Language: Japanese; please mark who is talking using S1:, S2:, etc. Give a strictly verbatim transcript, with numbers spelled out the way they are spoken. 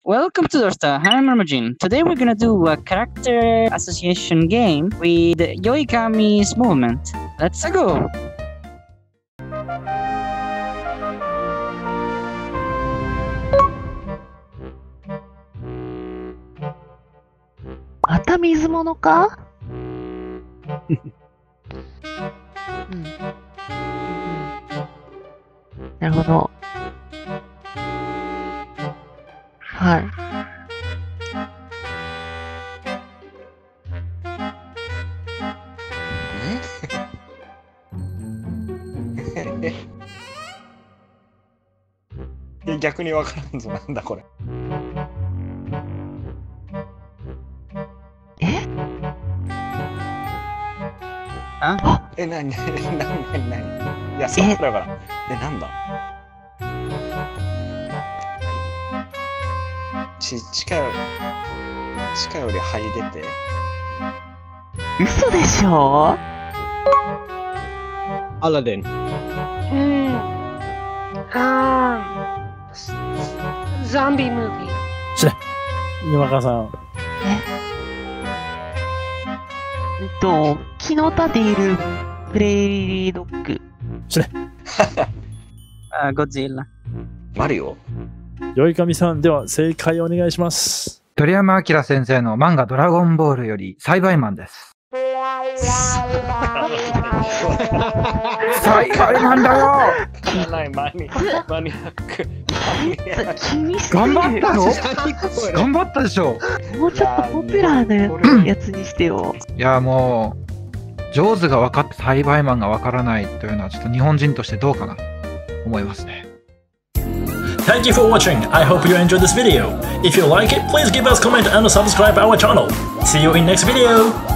S1: Welcome to Dorsta. I'm Marmajin. Today we're gonna do a character association game with Yoikami's movement. Let's go!
S2: また水物か？うんうん、なるほど。はい。
S3: え逆にわからんぞ、なんだこれ。
S2: え？
S1: あ？
S3: え、なになになになになにいや、そうだから。え、なんだち、地下より、地下より這い出て。
S2: 嘘でしょ？
S4: アラデン。
S5: うん。あー。ゾンビムービー。
S4: しれ。沼川さん。
S2: えっと、木の立ているプレーリードッグ。
S4: しれ。
S1: あ、ゴジラ。
S3: マリオ？
S4: よいかみさん、では正解お願いします。
S6: 鳥山明先生の漫画ドラゴンボールより栽培マンです。栽培マンだよ。
S3: マニマニマニアック。
S6: 頑張ったの？頑張ったでしょ。
S2: もうちょっとポピュラーなやつにしてよ。
S6: いやもう上手が分かって栽培マンが分からないというのはちょっと日本人としてどうかなと思いますね。
S7: Thank you for watching. I hope you enjoyed this video. If you like it, please give us a comment and subscribe our channel. See you in next video.